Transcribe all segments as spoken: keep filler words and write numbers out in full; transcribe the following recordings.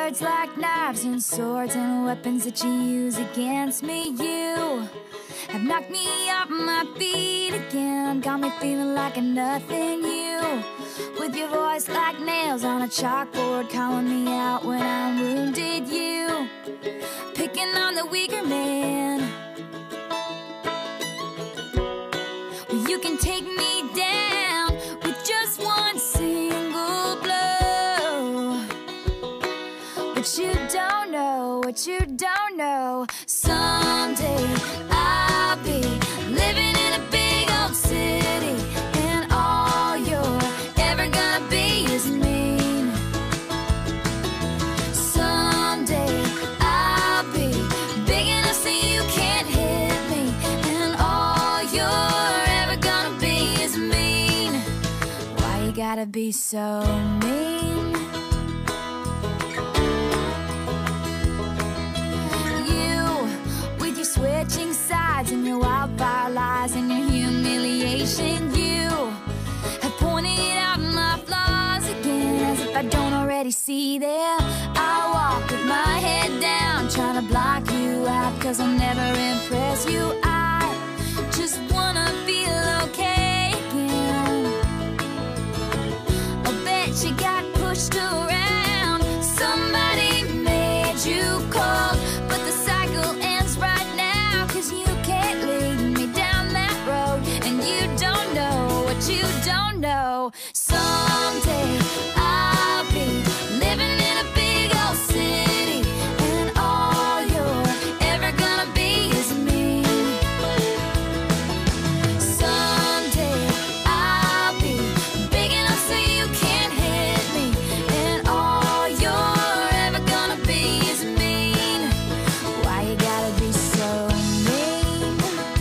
words like knives and swords and weapons that you use against me. You have knocked me off my feet again, got me feeling like a nothing. You, with your voice like nails on a chalkboard, calling me out when I'm wounded. You, picking on the weaker man. Well, you can take me down with just one single blow. But you don't know what you don't know. Someday I'll be living in a big old city, and all you're ever gonna be is mean. Someday I'll be big enough so you can't hit me, and all you're ever gonna be is mean. Why you gotta be so mean? Switching sides and your wildfire lies and your humiliation. You have pointed out my flaws again, as if I don't already see them. I walk with my head down, trying to block you out, cause I'll never impress you. I just wanna feel okay again. I bet you got pushed around, somebody made you cold, but the cycle ends right now, cause you can't lead me down that road, and you don't know what you don't know. Someday I'll be living in a big old city, and all you're ever gonna be is me. Someday I'll be big enough so you can't hit me, and all you're ever gonna be is mean. Why you gotta be so mean?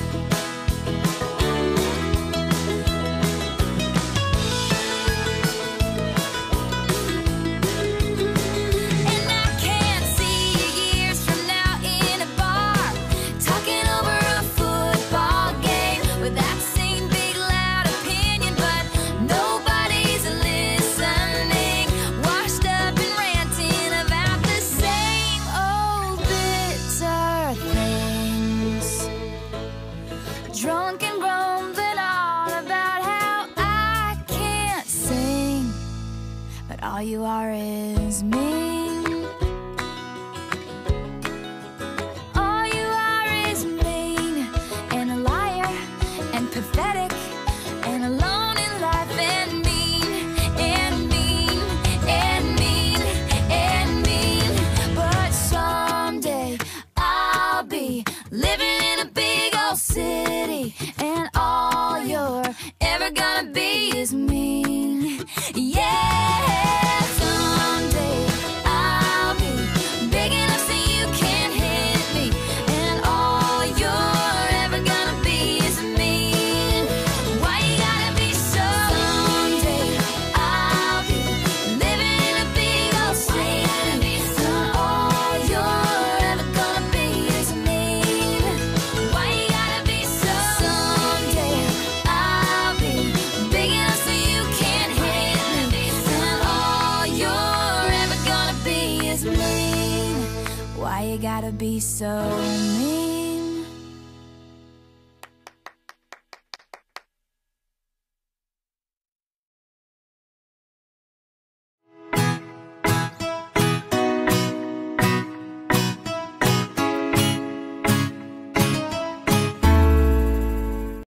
And I can't see you years from now in a bar, talking over a football game with that same big loud opinion, but nobody's listening, washed up and ranting about the same old bitter things, drunk and grumbling on about how I can't sing, but all you are is mean. All you are is mean, and a liar, and pathetic, and alone in life, and mean, and mean, and mean, and mean. But someday I'll be living in a big old city, and all you're ever gonna be is mean. Yeah, someday I'll be big enough so you can't hit me, and all you're ever gonna be is mean. Why you gotta be so? Someday I'll be living in a big old city, and all you're ever gonna be is mean. Why you gotta be so? Someday I'll be big enough so you can't hit me, and all you're ever gonna be is mean. Why you gotta be so mean?